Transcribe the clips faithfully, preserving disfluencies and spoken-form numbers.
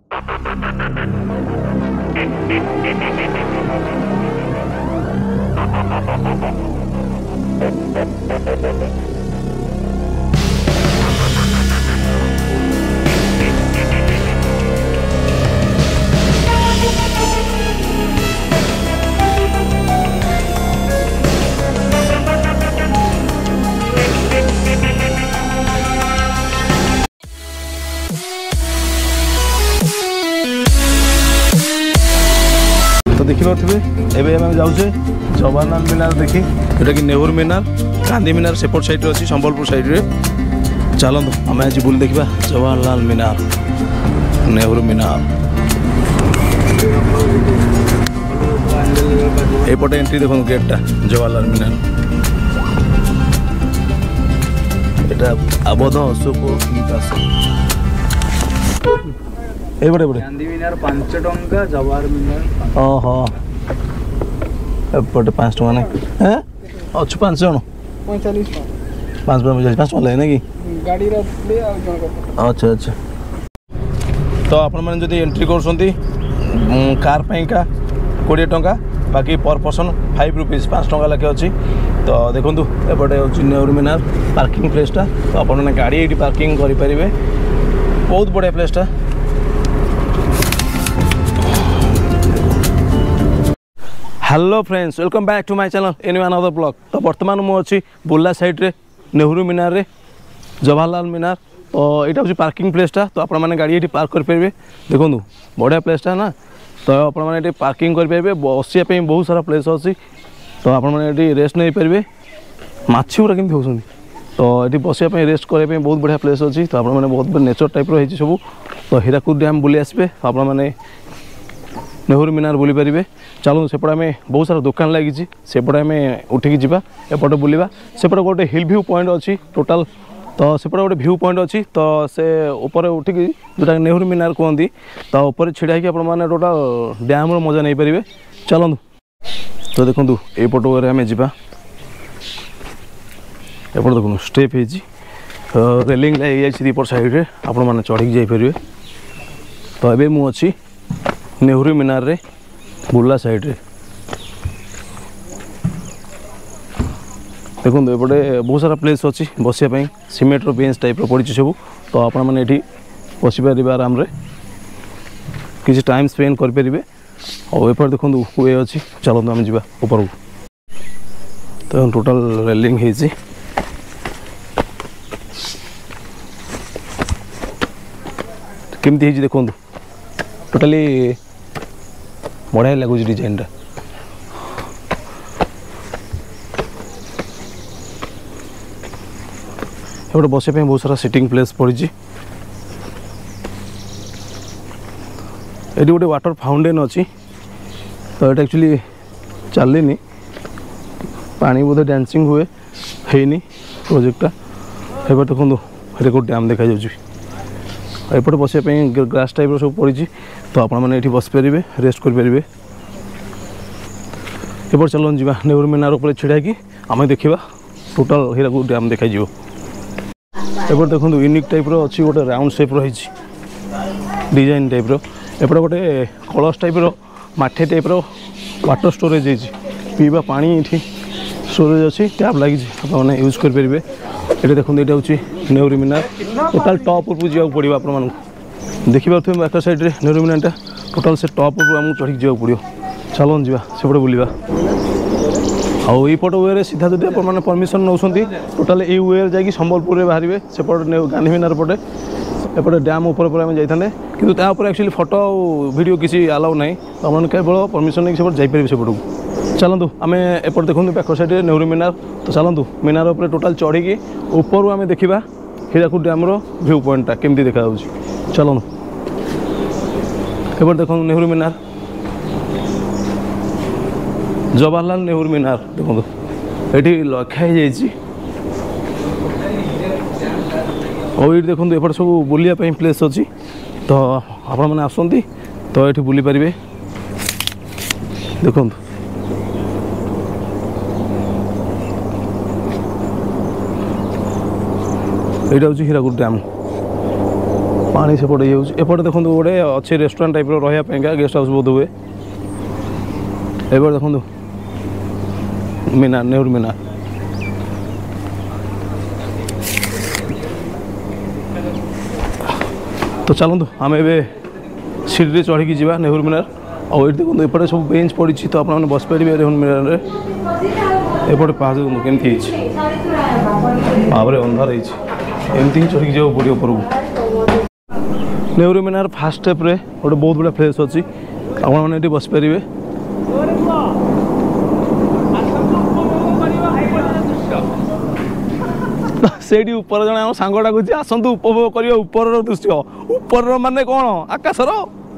देखिपे एवं आम जाऊे जवाहरलाल मिनार देखी जोटा कि नेहरू मिनार गांधी मिनार सेपट साइड अच्छी संबलपुर साइड रे चलतु आम आज बुल देखा जवाहरलाल मिनार नेहरू मिनार एपटे एंट्री देखो गेटा जवाहरलाल मिनार आबोध अशोक एपटे गांधी मिनार पांच टंका जवाहर मिनार ओहो एपटे पाँच टका ना हैं अच्छु पाँच जन पैंतालीस पाँच पाँच पाँच टका लगे कि गाड़ी अच्छा अच्छा तो आपण मैंने जदि एंट्री कर कार का कोड़े टंका बाकी पर पर्सन फाइव रुपीज पाँच टका लखे अच्छी तो देखूँ एपटे हूँ नेहरू मिनार पार्किंग प्लेसटा तो आपने गाड़ी ये पार्किंग करेंगे बहुत बढ़िया प्लेसटा hello friends welcome back to my channel any one other blog तो बर्तमान मुझे बुर्ला साइड रे नेहरू मिनार रे जवाहरलाल मिनार तो यहाँ हूँ पार्किंग प्लेसटा तो आपण मैंने गाड़ी ये पार्क करेंगे देखूँ बढ़िया प्लेसटा ना तो आपण मैंने पार्किंग करेंगे बसापी बहुत सारा प्लेस अच्छी तो आपण मैंने रेस्ट नहीं पारे माछी गुड़ा केमती होती तो ये बसापी रेस्ट करने बहुत बढ़िया प्लेस अच्छी तो आपने बहुत नेचर टाइप रही सब तो हीराकुद डैम बुली आसपे आप नेहरू मिनार बुली पारे चलो सेपटे आम बहुत सारा दुकान लगी सेपटे आम उठिकी जावा एपटे बुलवा सेपटे गोटे हिल व्यू पॉइंट अच्छी टोटाल तो सेपटे गोटे व्यू पॉइंट अच्छी तो से ऊपर उठिकी जोटा नेहरू मिनार कहती तो ऊपर छिड़ा कि आपने टोटाल डैम मजा नहीं पारे चलतु तो देखो यपट आम जा एपट देखो स्टेप हो रेलिंग लगी दीपट साइड रे आपण मैंने चढ़ी जापर तो ये मुझे नेहरू मिनार रे बुर्ला साइड रे देखो एपटे बहुत सारा प्लेस अच्छी बसापी सीमेंट बेंच टाइप पड़ी सब तो आपण मैंने ये बसी पारे आराम रे किसी टाइम स्पेंड करेंगे और एपटे देखो वे अच्छी चलते आम जा ऊपर तो टोटाल रेलिंग है केमती देखो टोटाली बढ़िया लगुच डिजाइन टा एपटे बसापी बहुत सारा सिटिंग प्लेस पड़ी ये गोटे वाटर फाउंटेन अच्छी तो ये एक्चुअली चलनी पानी बोधे डांसिंग हुए है प्रोजेक्टा एपटे देखो हरिकोड डैम देखा एपटे बसापी ग्रास टाइप सब पड़ी तो आपण मैंने ये बस पारे रेस्ट करेंगे एपट चलो जा नेहरू मिनार उपर छिड़ा कि आम देखा टोटाल हीराकुद डैम देखा एपट देखो यूनिक टाइप अच्छी गोटे राउंड शेप रही डिजाइन टाइप एपटे गोटे कलश टाइप माठे टाइप वाटर स्टोरेज है पीवा पानी ये स्टोरेज अच्छी टैप लगी आपने यूज करेंगे ये देखो ये हूँ नेहरू मिनार टोटाल टॉप उपरକୁ ଯିବାକୁ ପଡ଼ିବ ଆପଣମାନଙ୍କୁ ଦେଖିପାରୁଥିବେ बैक साइड रे नेहरू मिनारटा टोटाल से टॉप उपरକୁ ଆମକୁ ଚଢ଼ିକି ଯିବାକୁ ପଡ଼ିବ चलो ଯିବା ସେପଟେ ବୁଲିବା ଆଉ ଏଇପଟ ୱେରେ सीधा ଯଦି ଆପଣମାନେ परमिशन ନେଉଛନ୍ତି टोटाल ଏଇ ୱେରେ ଯାଇକି ସମ୍ବଲପୁରରେ ବାହାରିବେ ସେପଟେ ଗାନ୍ଧୀ ମିନାର ପଟେ एपटे डैम ऊपर पर आम जाते कि एक्चुअली फोटो वीडियो किसी अलाउ ना तो आपने केवल परमिशन नहीं सेपट जापर सेपट को चलतु आम एपट देखो बैक साइड नेहरू मिनार तो चलतु मिनार उपर टोटाल चढ़ी ऊपर आम देखा हीराकुद डैम व्यू पॉइंटा केमती देखा चलतु एपट देखो नेहरू मिनार जवाहरलाल नेहरू मिनार देखो ये लखाई और ये देखो एपटे सब बुलायापी प्लेस अच्छी तो आपण मैंने आसती तो ये बुली पारे देखो यहाँ हूँ हीराकुद डैम पानी सेपटे एपटे देखो गोटे अच्छे रेस्टोरेंट टाइप रहा गेस्ट हाउस बोध हुए एपटे देखो मीनार नेहरू मीनार तो चलतु आम ए सीढ़ी चढ़ी जावा नेहरू मीनार और ये देखो एपटे सब बेंच पड़ी तो आप बस पारे नेहरू मीनार एपटे पाँच देखो केमती भाव अंधार एमती ही चढ़ी जाओ पड़ो ऊपर नेहरू मीनार फास्ट स्टेप रे गोटे बहुत बड़ा प्लेस अच्छी आपने बस पारे से ऊपर जन सांग डाकुच आसतु उपभोग कर ऊपर दृश्य ऊपर माने कौन आकाशर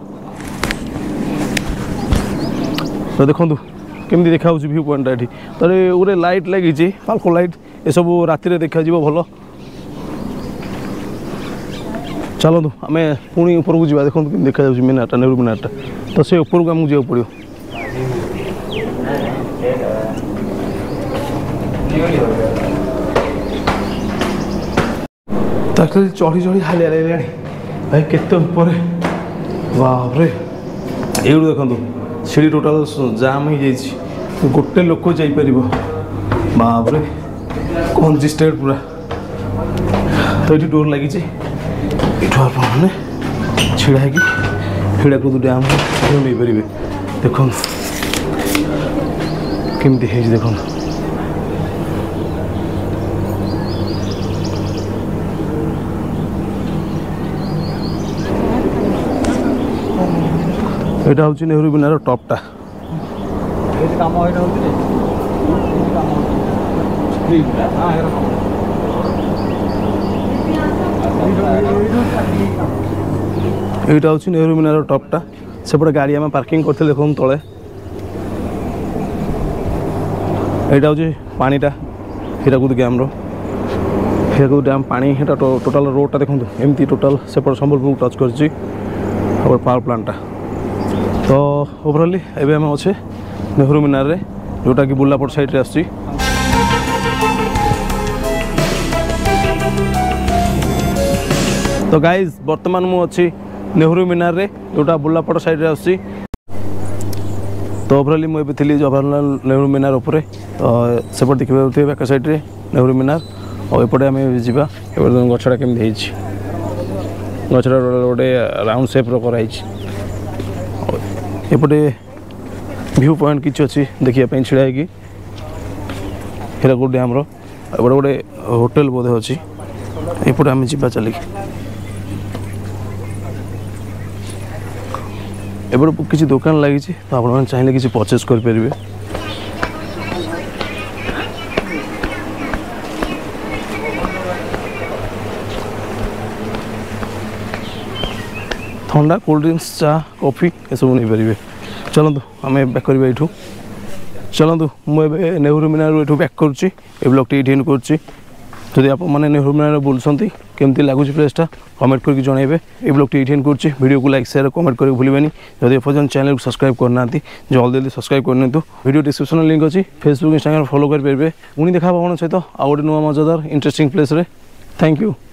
तो देखो केमती देखा व्यू पॉइंट ये तो गोटे लाइट लगी पाल्को लाइट ये सब राति देखा भल चलतु आम पुणी ऊपर को जा देखो कि देखा मीनारटा नेहरू मीनारटा तो से ऊपर को आमको जावाक पड़ो तो एक्चुअली चढ़ी चढ़ी हालिया लगे भाई केते ऊपर बाप रे ये देखो सीढ़ी टोटाल जाम हो जाए गोटे लोक जापर बाप रे कंजेस्टेड पूरा तो ये डोर लगी आपने छिड़ा हराकुद डैम नहीं पारे देख केमती है देख यहाँ हूँ नेहरू मीनार टॉपटा यहाँ हूँ नेहरू मीनार टॉपटा सेपटे गाड़ी आम पार्किंग करते देखो तले यहाँ हूँ पानीटा हीराकुद डैम हीराकुद डैम पानी यहाँ टोटाल रोडटा देखो एमती टोटाल सेपटे संबलपुर टच कर पावर प्लांटा तो ओवरअली एवं आम अच्छे नेहरू मीनार रे जोटा कि बुर्लापट साइड रे आसी तो गाइज बर्तमान मु अच्छी नेहरू मीनार रे जोटा बुर्लापट साइड रे आसी तो ओवरअली मुझे थी जवाहरलाल नेहरू मीनार उपरे सेपटे देखिए बैक साइड रे नेहरू मीनार और एपटे आम जा गछटा केमती गछटा गोटे राउंड सेप कराई एपटे व्यू पॉइंट किसी अच्छी देखिए छिड़ा है हीराकुद डैम एपटे गोटे होटेल बोधे अच्छी एपटे आम जा चलिए एपटे किसी दुकान लगी तो आप चाहिए किसी परचेस करें ठंडा कोल्ड ड्रिंक्स चा कॉफी ये सब नहीं पारे चलतु आम बैक कर यू चलतु मुझे नेहरू मीनार यू बैक करुच्ची ब्लॉगटी ये करुच्ची आप मैंने नेहरू मीनार बुलूँ केमती लगुच प्लेसटा कमेंट करके जनइबे ये ब्लॉगटी ये करुच्ची वीडियो को लाइक शेयर कमेंट करके भूलें जब एपर्तन चैनल को सब्सक्राइब करना जल्दी जल्दी सब्सक्राइब करनी वीडियो डिस्क्रिप्शन लिंक अच्छी फेसबुक इंस्टाग्राम फॉलो करेंगे पुणी देखा आपन सहित आउ गोटे नुआ मजादार इंटरेस्टिंग प्लेस रे थैंक यू।